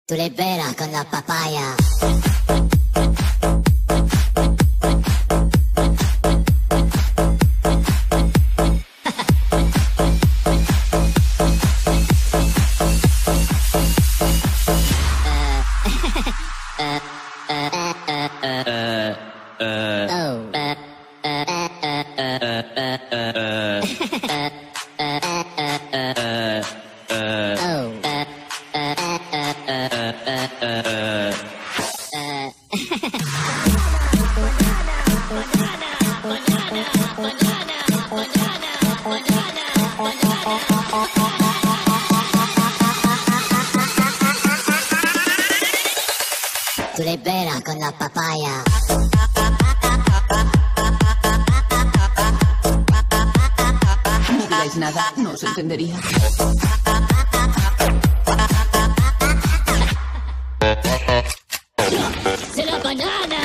Tú le veras con la papaya. Tú le veras con la papaya. No digáis nada, no os entendería. ¡Se la banana!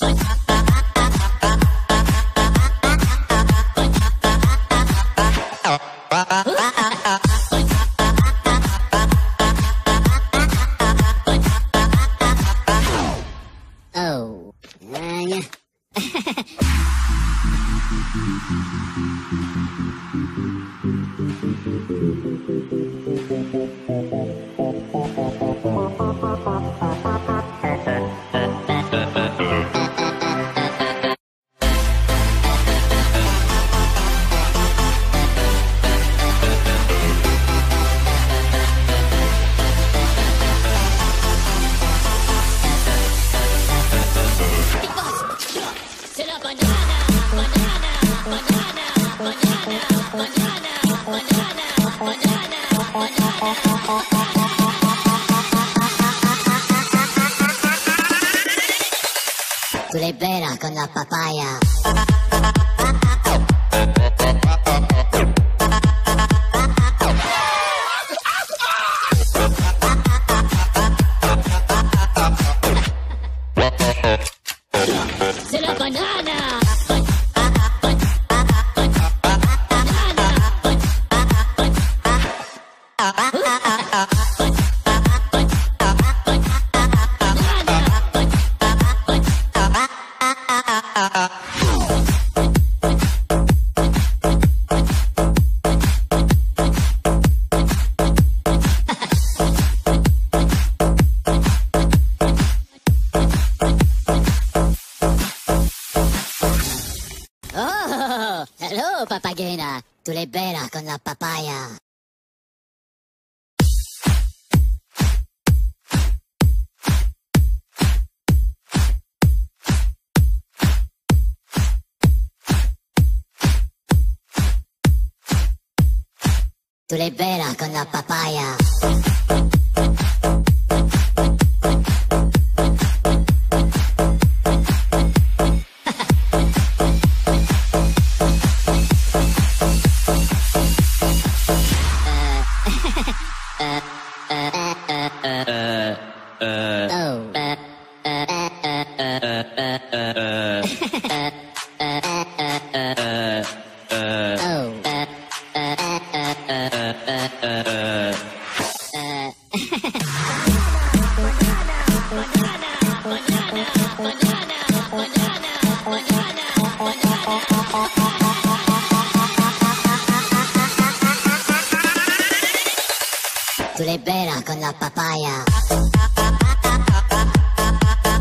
Oh. Tú le veras con la papaya. ¡Se la banana! Oh, hello, papagena. Tú le veras con la papaya. Tú le veras con la papaya. Tú le veras con la papaya.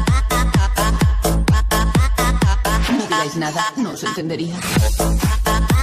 No digáis nada, no os entendería.